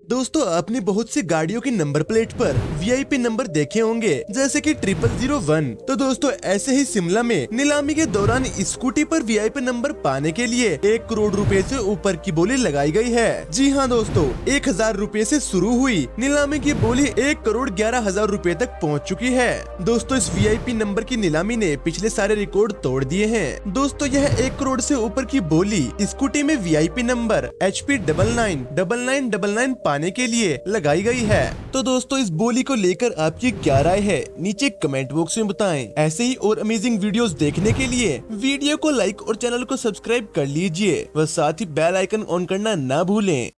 दोस्तों आपने बहुत सी गाड़ियों की नंबर प्लेट पर वीआईपी नंबर देखे होंगे, जैसे कि 0001। तो दोस्तों ऐसे ही शिमला में नीलामी के दौरान स्कूटी पर वीआईपी नंबर पाने के लिए 1 करोड़ रुपए से ऊपर की बोली लगाई गई है। जी हाँ दोस्तों, 1000 रुपए से शुरू हुई नीलामी की बोली 1 करोड़ 11 हजार रुपए तक पहुँच चुकी है। दोस्तों इस वीआईपी नंबर की नीलामी ने पिछले सारे रिकॉर्ड तोड़ दिए हैं। दोस्तों यह 1 करोड़ से ऊपर की बोली स्कूटी में वीआईपी नंबर HP 999999 पाने के लिए लगाई गई है। तो दोस्तों इस बोली को लेकर आपकी क्या राय है, नीचे कमेंट बॉक्स में बताएं। ऐसे ही और अमेजिंग वीडियोस देखने के लिए वीडियो को लाइक और चैनल को सब्सक्राइब कर लीजिए व साथ ही बेल आइकन ऑन करना ना भूलें।